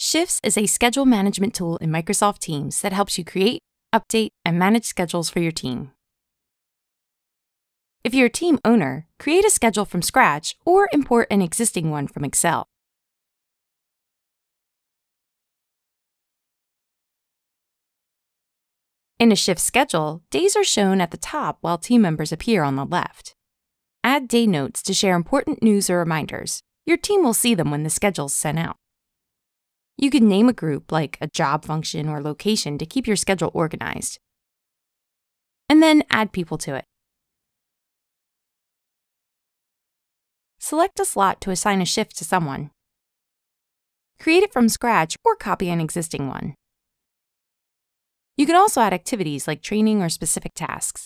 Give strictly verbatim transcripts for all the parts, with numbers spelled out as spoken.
Shifts is a schedule management tool in Microsoft Teams that helps you create, update, and manage schedules for your team. If you're a team owner, create a schedule from scratch or import an existing one from Excel. In a shift schedule, days are shown at the top while team members appear on the left. Add day notes to share important news or reminders. Your team will see them when the schedule is sent out. You can name a group like a job function or location to keep your schedule organized. And then add people to it. Select a slot to assign a shift to someone. Create it from scratch or copy an existing one. You can also add activities like training or specific tasks.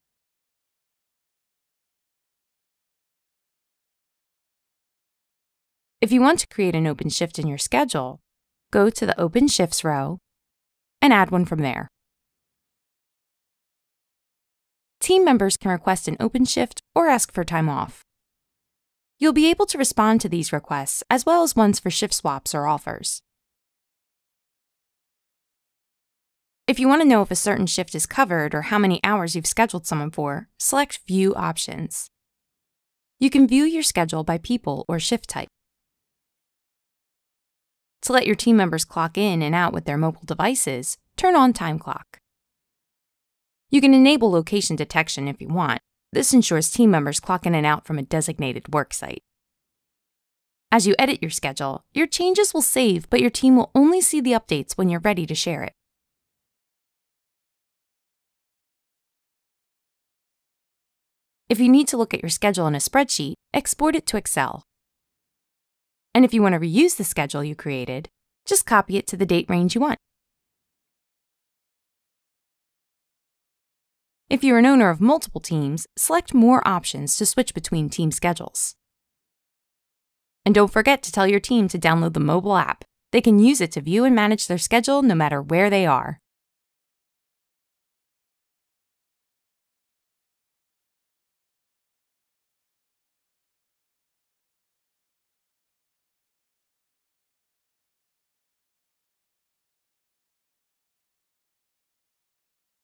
If you want to create an open shift in your schedule, go to the Open Shifts row and add one from there. Team members can request an open shift or ask for time off. You'll be able to respond to these requests as well as ones for shift swaps or offers. If you want to know if a certain shift is covered or how many hours you've scheduled someone for, select View Options. You can view your schedule by people or shift type. To let your team members clock in and out with their mobile devices, turn on Time Clock. You can enable location detection if you want. This ensures team members clock in and out from a designated worksite. As you edit your schedule, your changes will save, but your team will only see the updates when you're ready to share it. If you need to look at your schedule in a spreadsheet, export it to Excel. And if you want to reuse the schedule you created, just copy it to the date range you want. If you're an owner of multiple teams, select more options to switch between team schedules. And don't forget to tell your team to download the mobile app. They can use it to view and manage their schedule no matter where they are.